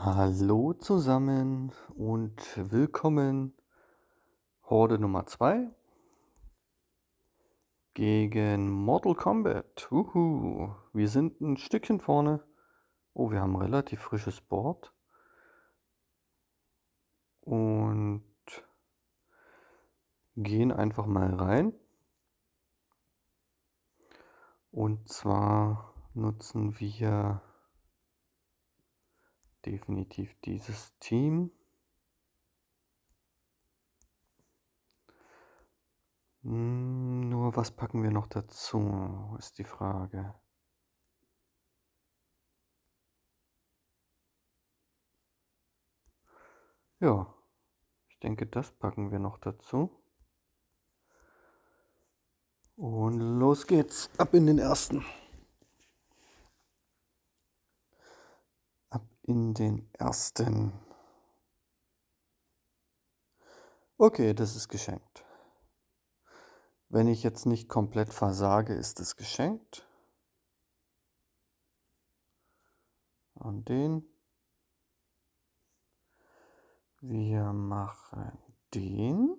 Hallo zusammen und willkommen. Horde Nummer 2 gegen Mortal Kombat. Wir sind ein Stückchen vorne. Oh, wir haben ein relativ frisches Board. Und gehen einfach mal rein. Und zwar nutzen wir definitiv dieses Team. Nur was packen wir noch dazu, ist die Frage. Ja, ich denke, das packen wir noch dazu. Und los geht's, ab in den ersten. Ab in den ersten. Okay, das ist geschenkt. Wenn ich jetzt nicht komplett versage, ist es geschenkt. Und den. Wir machen den.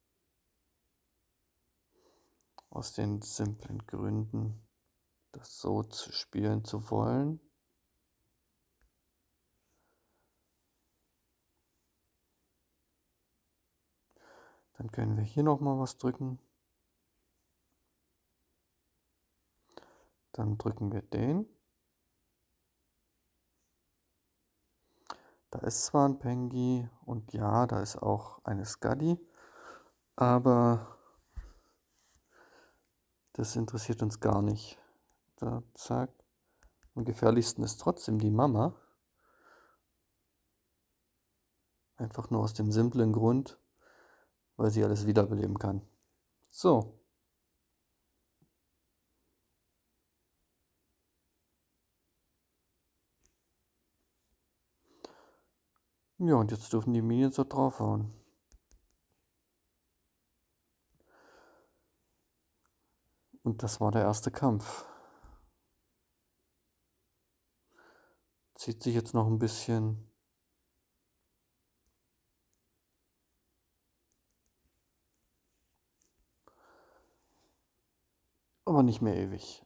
Aus den simplen Gründen, das so zu spielen zu wollen. Dann können wir hier nochmal was drücken. Dann drücken wir den. Da ist zwar ein Pengi und ja, da ist auch eine Skadi, aber das interessiert uns gar nicht. Da, zack. Am gefährlichsten ist trotzdem die Mama. Einfach nur aus dem simplen Grund, weil sie alles wiederbeleben kann. So. Ja, und jetzt dürfen die Minions so draufhauen. Und das war der erste Kampf. Zieht sich jetzt noch ein bisschen. Aber nicht mehr ewig.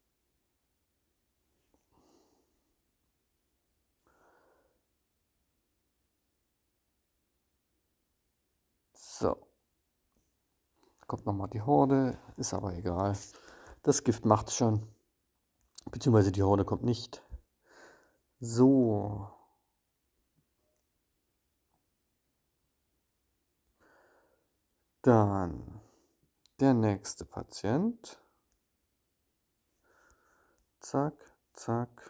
So. Kommt nochmal die Horde, ist aber egal. Das Gift macht's schon. Beziehungsweise die Horde kommt nicht. So. Dann der nächste Patient. Zack, zack,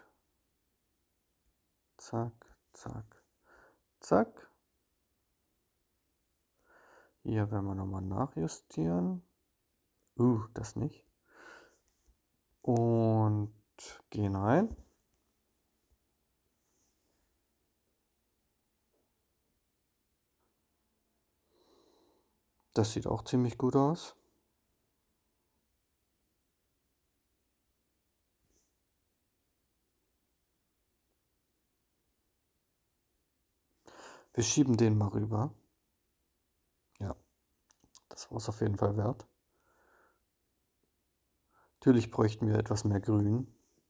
zack, zack, zack. Hier werden wir nochmal nachjustieren. Das nicht. Und gehen rein. Das sieht auch ziemlich gut aus. Wir schieben den mal rüber. Ja, das war es auf jeden Fall wert. Natürlich bräuchten wir etwas mehr Grün.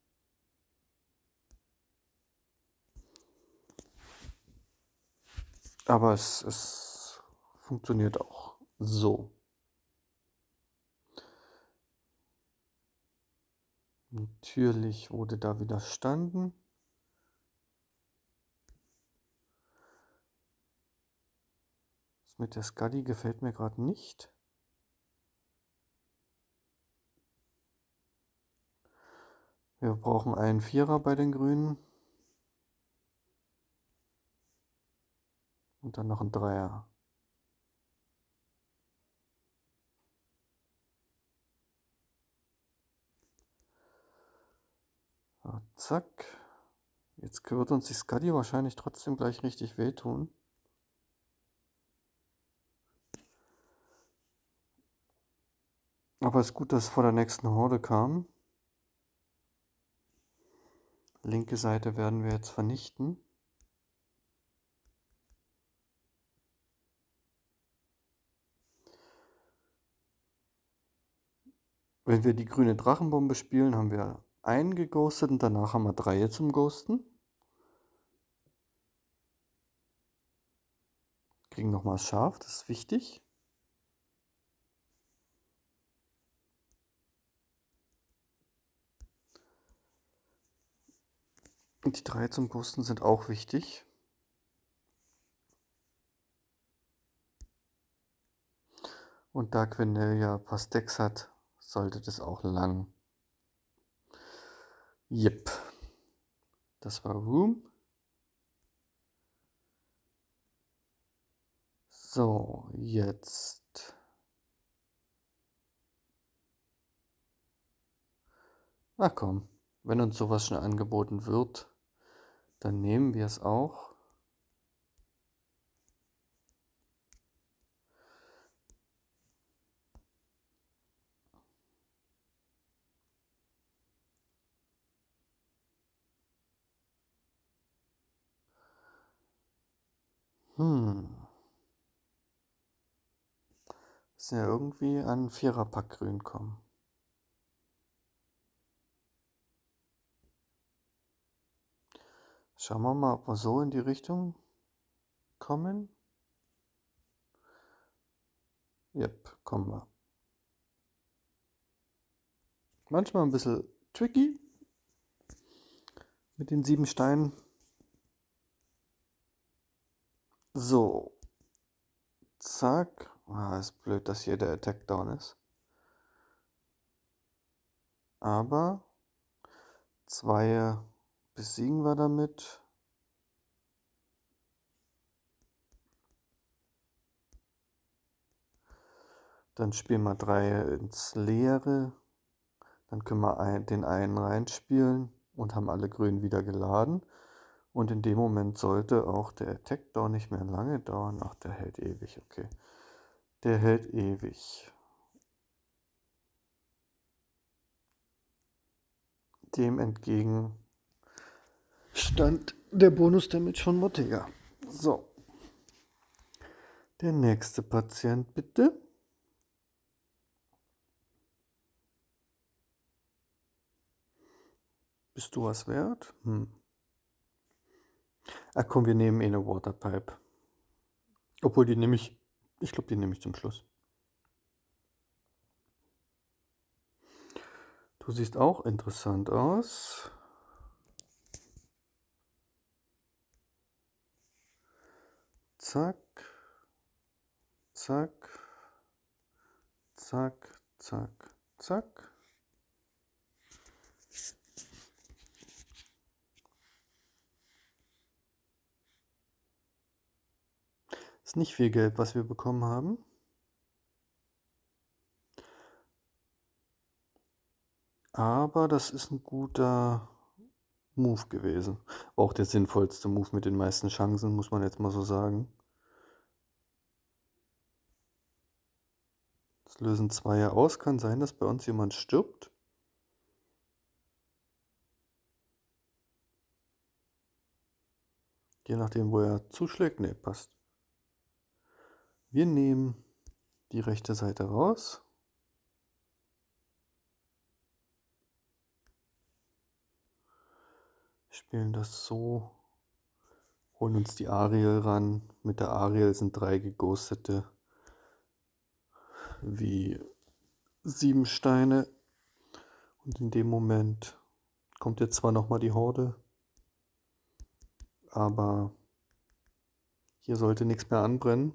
Aber es funktioniert auch so. Natürlich wurde da widerstanden. Das mit der Skadi gefällt mir gerade nicht. Wir brauchen einen Vierer bei den Grünen. Und dann noch einen Dreier. So, zack. Jetzt wird uns die Skadi wahrscheinlich trotzdem gleich richtig wehtun. Aber es ist gut, dass es vor der nächsten Horde kam. Linke Seite werden wir jetzt vernichten. Wenn wir die grüne Drachenbombe spielen, haben wir einen geghostet und danach haben wir 3 zum Ghosten. Kriegen nochmal scharf, das ist wichtig. Und die 3 zum Ghosten sind auch wichtig. Und da Quenelle ein paar Stacks hat, sollte das auch lang. Yep. Das war Room. So, jetzt. Na komm, wenn uns sowas schon angeboten wird, dann nehmen wir es auch. Müssen ja irgendwie an 4er-Pack Grün kommen. Schauen wir mal, ob wir so in die Richtung kommen. Yep, kommen wir. Manchmal ein bisschen tricky mit den 7 Steinen. So. Zack. Ah, ist blöd, dass hier der Attack down ist. Aber 2 besiegen wir damit. Dann spielen wir 3 ins Leere. Dann können wir den einen reinspielen und haben alle Grünen wieder geladen. Und in dem Moment sollte auch der Attack Down nicht mehr lange dauern. Ach, der hält ewig, okay. Der hält ewig. Dem entgegen stand der Bonus-Damage von Mottega. So. Der nächste Patient, bitte. Bist du was wert? Ach komm, wir nehmen eh eine Waterpipe. Obwohl, die nehme ich glaube, die nehme ich zum Schluss. Du siehst auch interessant aus. Zack. Zack. Zack, zack, zack. Ist nicht viel Geld, was wir bekommen haben. Aber das ist ein guter Move gewesen. Auch der sinnvollste Move mit den meisten Chancen, muss man jetzt mal so sagen. Das lösen 2 aus. Kann sein, dass bei uns jemand stirbt. Je nachdem, wo er zuschlägt. Ne, passt. Wir nehmen die rechte Seite raus. Spielen das so. Holen uns die Ariel ran. Mit der Ariel sind 3 geghostete wie 7 Steine. Und in dem Moment kommt jetzt zwar nochmal die Horde, aber hier sollte nichts mehr anbrennen.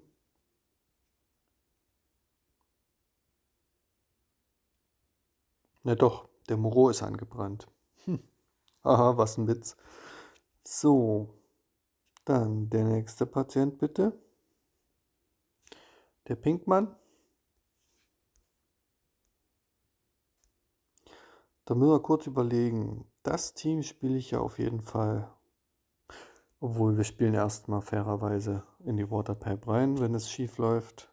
Na doch, der Moreau ist angebrannt. Aha, was ein Witz. So, dann der nächste Patient bitte. Der Pinkmann. Da müssen wir kurz überlegen. Das Team spiele ich ja auf jeden Fall. Obwohl, wir spielen erstmal fairerweise in die Waterpipe rein, wenn es schief läuft.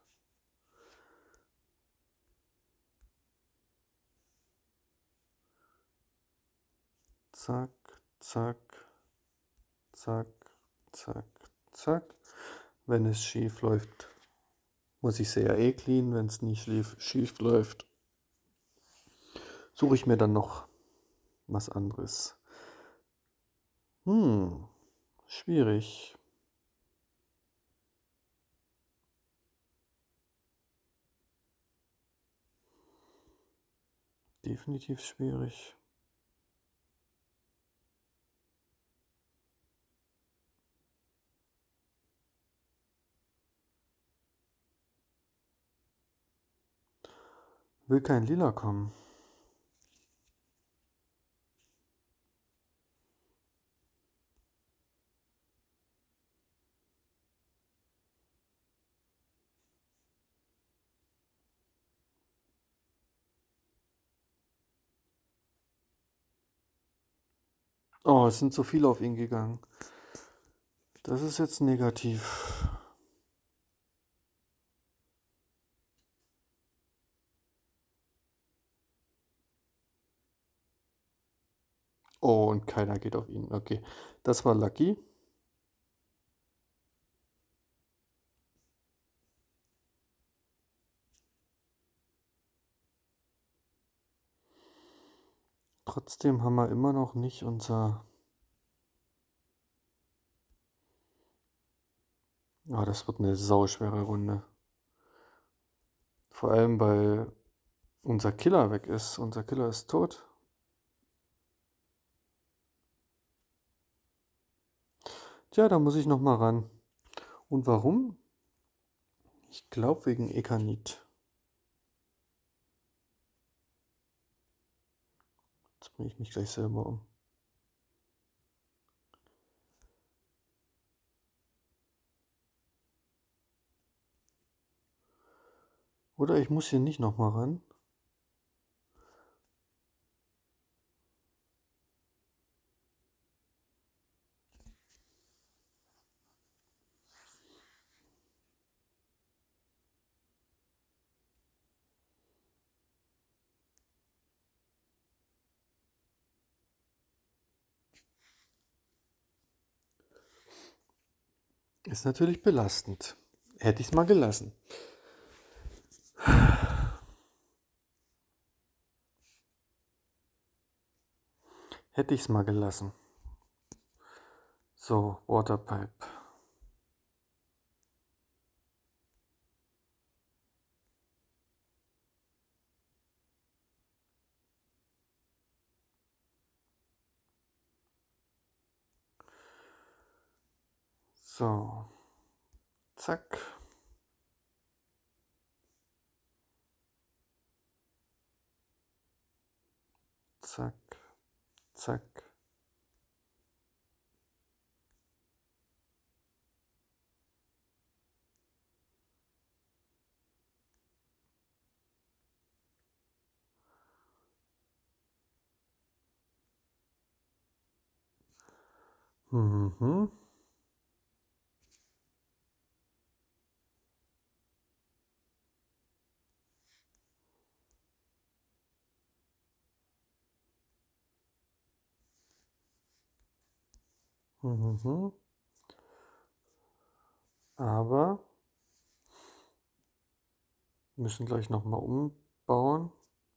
Zack, zack, zack, zack, zack. Wenn es schief läuft, muss ich sie ja eh cleanen. Wenn es nicht schief läuft, suche ich mir dann noch was anderes. Schwierig. Definitiv schwierig. Will kein Lila kommen. Oh, es sind so viele auf ihn gegangen. Das ist jetzt negativ. Oh, und keiner geht auf ihn. Okay, das war lucky. Trotzdem haben wir immer noch nicht unser... Ah, das wird eine sauschwere Runde. Vor allem, weil unser Killer weg ist. Unser Killer ist tot. Tja, da muss ich noch mal ran. Und warum? Ich glaube wegen Ekanit. Jetzt bringe ich mich gleich selber um. Oder ich muss hier nicht noch mal ran. Ist natürlich belastend. Hätte ich es mal gelassen. Hätte ich es mal gelassen. So, Waterpipe. So, zack. Zack, zack. Mhm. Mhm. Aber wir müssen gleich noch mal umbauen.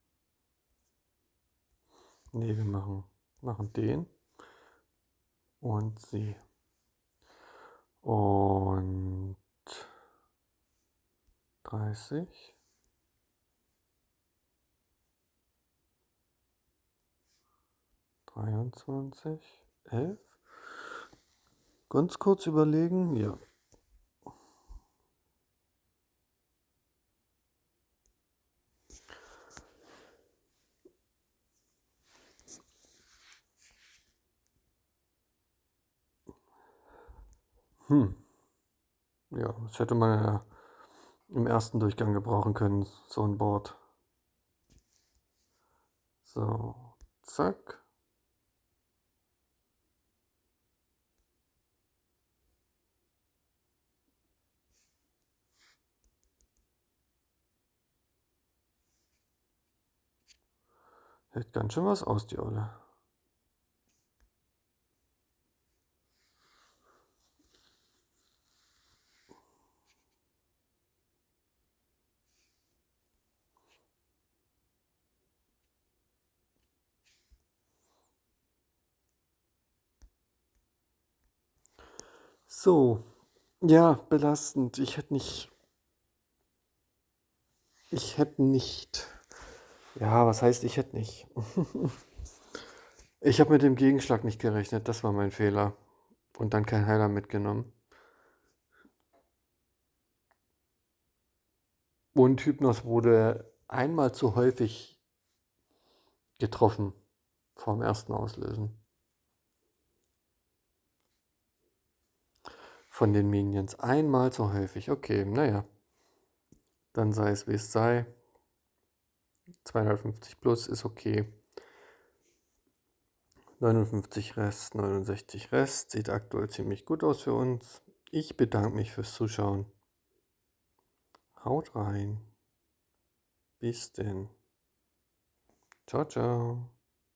Ne, wir machen den und sie. Und 30. 23. 11. Ganz kurz überlegen. Ja. Ja, das hätte man ja im ersten Durchgang gebrauchen können, so ein Board. So, zack. Hält ganz schön was aus, die Olle. So, ja, belastend. Ja, was heißt, ich hätte nicht? Ich habe mit dem Gegenschlag nicht gerechnet, das war mein Fehler. Und dann kein Heiler mitgenommen. Und Hypnos wurde einmal zu häufig getroffen vorm ersten Auslösen. Von den Minions. Einmal zu häufig. Okay, naja. Dann sei es wie es sei. 250 plus ist okay. 59 Rest, 69 Rest. Sieht aktuell ziemlich gut aus für uns. Ich bedanke mich fürs Zuschauen. Haut rein. Bis denn. Ciao, ciao.